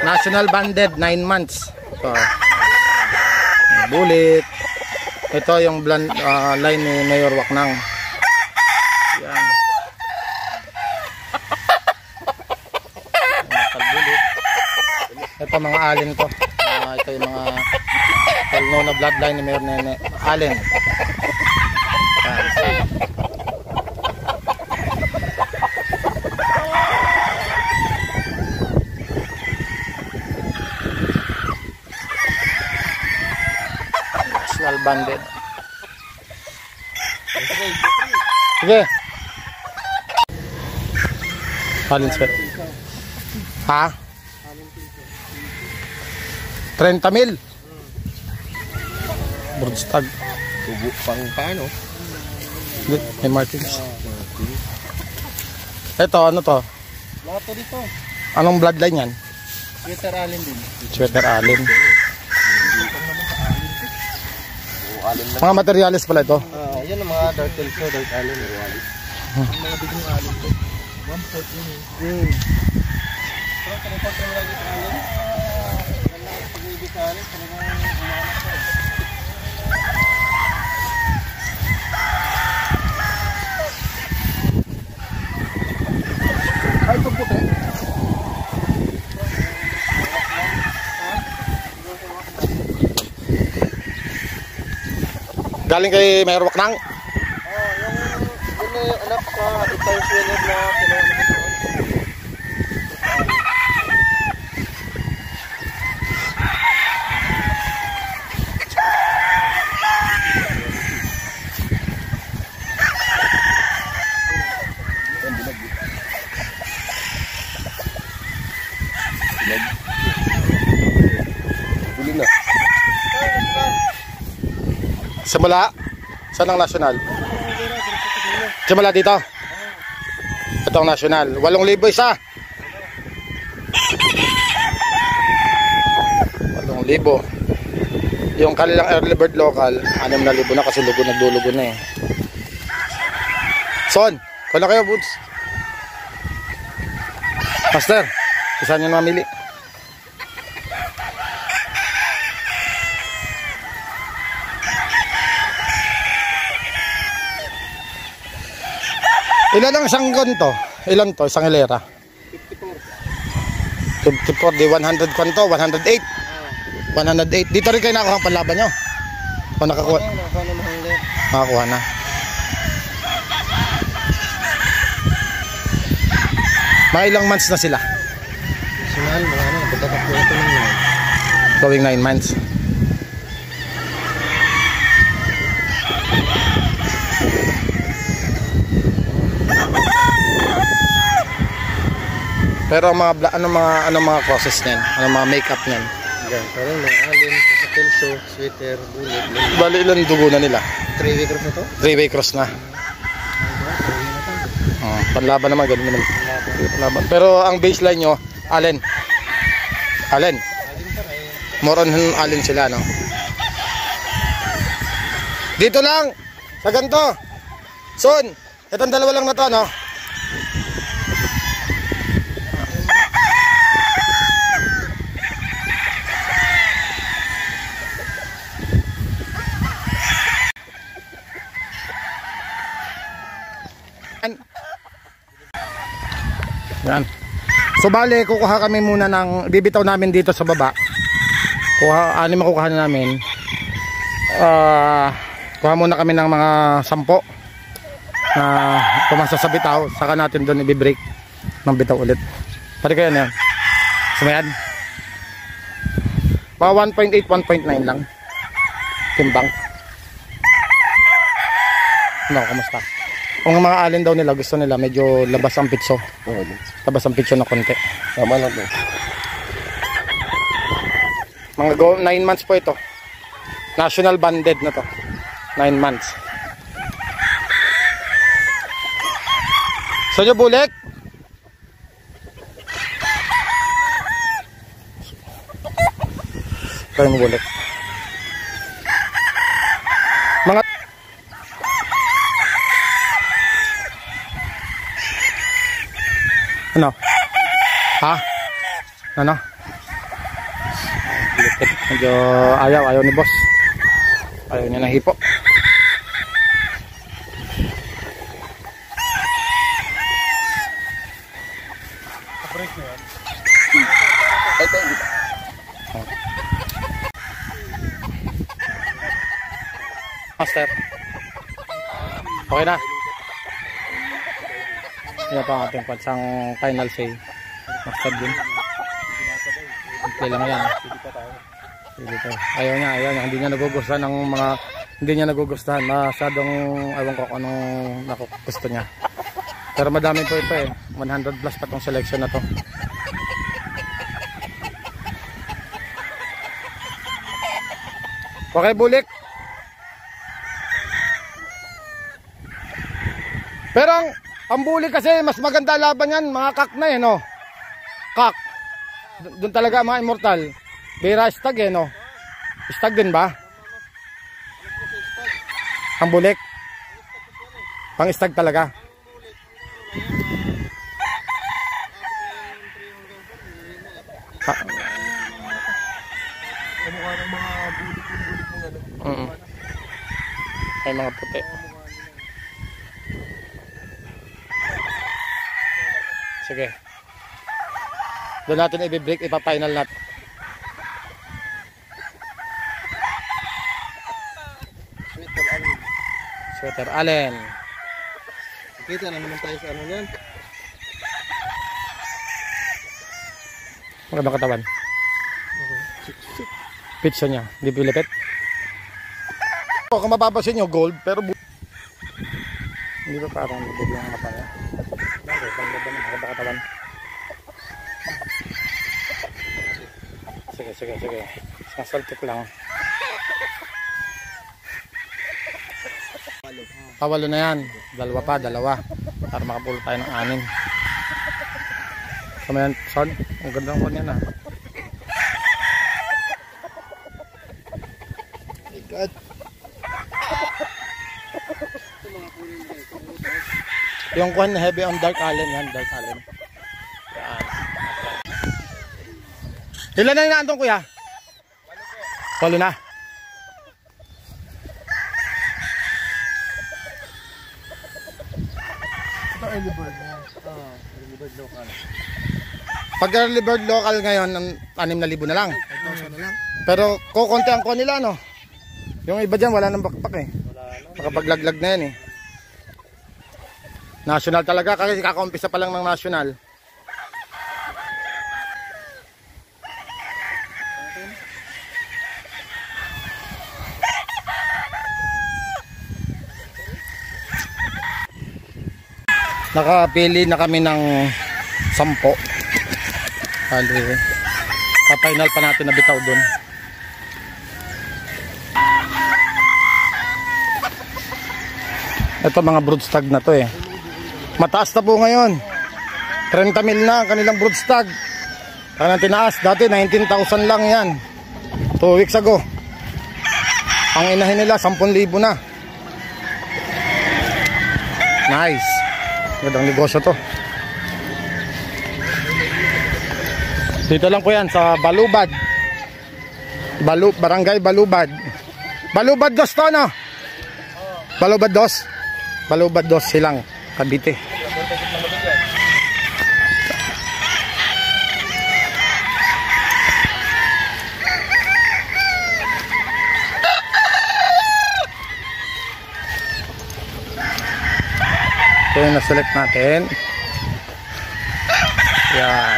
National banded, 9 months. So, Bullet. Ito yung line ni Mayor Waknang. Yan. Ito mga alin to. Ito yung mga well-known na bloodline ni Mayor Nene. Alin. National banded. Sige. Alin sir. Ha? 30,000. Broodstag. Tubo pang paano? May Martins. Ito, ano to? Lahat to dito. Anong bloodline yan? Sweater Allen din. Sweater Allen. Allen lang. Mga materials pala ito. Yan ang mga dark elso, dark Allen. Mga bigong Allen to. 1/4 yun. So, kanipot yung lagi sa Allen. Kailangan pag-ibig sa Allen, talagang umanak ko. Ay, ito puti. Galing kay Mayor Waknang? Yung anak ko, ito yung sinod na kinuha na ito. Buli na. Simula? Saan ang national? Simula dito? Ito ang national. 8,000 isa. 8,000. Yung kanilang early bird local, 6,000 na kasi nagdulugo na eh. Son, kala kayo, Buds. Master, isa nyo mamili. Ilan ang isang ganito? Ilan to? Isang hilera? 54. 54, di 100 kwanto, 108. 108. Dito rin kayo nakuha ang panlaban nyo? O nakakuha? Nakakuha na. Mga ilang months na sila? Sinal, mga ano, pagdatak po ito ng 9. Going 9 months. Pero ang mga ano mga process niyan? Ano mga makeup niyan? Yan, parang mga alin, kelso, sweater, bullet. Bali ilan dugo na nila? 3-way cross na to? 3-way cross na. Panlaban naman ganun naman. Panlaban. Pero ang baseline nyo, alin? Alin? More on alin sila, no? Dito lang! Sa ganito! Son! Itong dalawa lang na to, no? Yan. So bale, kukuha kami muna ng bibitaw namin dito sa baba. Anim makukuha na namin. Kuha muna kami ng mga 10 na pumasa sa bitaw, saka natin doon i-break ng bitaw ulit. Pwede kayo na yan. Sumayan. Mga 1.8, 1.9 lang. Timbang. Ano, kamusta? Kung mga alin daw nila, gusto nila medyo labas ang pitso. Labas ang pitso na konti. Tama lang to. Mga 9 months po ito. National banded na to. 9 months. So nyo bulik? Kaya mo bulik. Mga ano? Ha? Ano? Lipit. Medyo ayaw ni boss. Ayaw niya ng hipo. Break na yan. Master. Okay na. Yan pa ang ating pansang final say. Master din. Okay lang yan. Ayaw niya. Hindi niya nagugustuhan ng mga... Hindi niya nagugustuhan. Masyadong... Ewan ko kung anong gusto niya. Pero madami po ito eh. 100 plus pa tong selection na to. Okay, bulik. Pero ang bulik kasi mas maganda laban yan. Mga kak na eh, no? Kak. Doon talaga mga immortal. Bira stag eh, no? Stag din ba? Ang bulik. Pang stag talaga. Kamukha ng mga bulik ng ano. Ay mga puti. Sige. Doon natin i-break, ipa-final natin. Sweater Allen. Kita na naman tayo sa ano yan. Magandang katawan. Pitsa niya, hindi pilipit. Kung mapapasin nyo, gold, pero hindi ba parang bubog lang ang mata niya? Magandang katawan. Sige. Sasaltik lang. Pawalo na yan. Dalawa. Para makapulo tayo ng 6. Sama yan, son. Ang ganda ko niyan ah. God. Yung kuhan heavy on dark allen yan, dark allen. Yan. Ilan na inaantong kuya? 8 na. Ito early bird na. Early bird local. Pag early bird local ngayon, 6,000 na lang. 5,000 na lang. Pero kukunti ang kuha nila, no? Yung iba dyan, wala nang bakpak eh. Nakapaglaglag na yan eh. National talaga, kasi kakaumpisa pa lang ng national. Nakapili na kami ng 10. Bali, pa-final pa natin na bitaw dun. Ito mga broodstag na to eh. Mataas na po ngayon. 30 mil na kanilang broodstag. Kanang tinaas. Dati 19,000 lang yan. 2 weeks ago. Ang inahin nila 10,000 na. Nice. Gandang negosyo to. Dito lang po yan sa Balubad. Barangay Balubad. Balubad 2 to, no? Balubad 2. Balubad 2 silang Cavite. Ito yung na-select natin. Yan.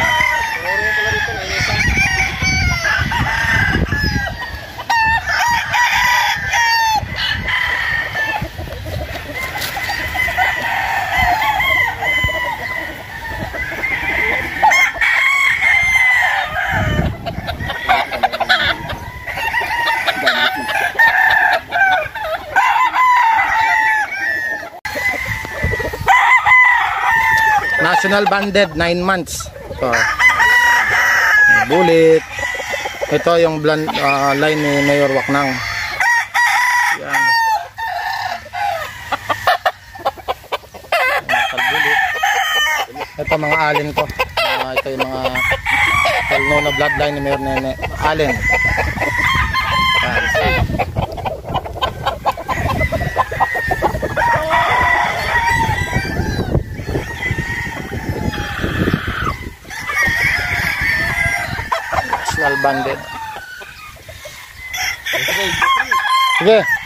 National banded 9 months. Ito. Bullet. Ito yung line ni Mayor Waknang. Yan. Ito mga alin ko. Ito yung mga well-known na bloodline ni Mayor Nene Allen. Yan. National banded. Sige.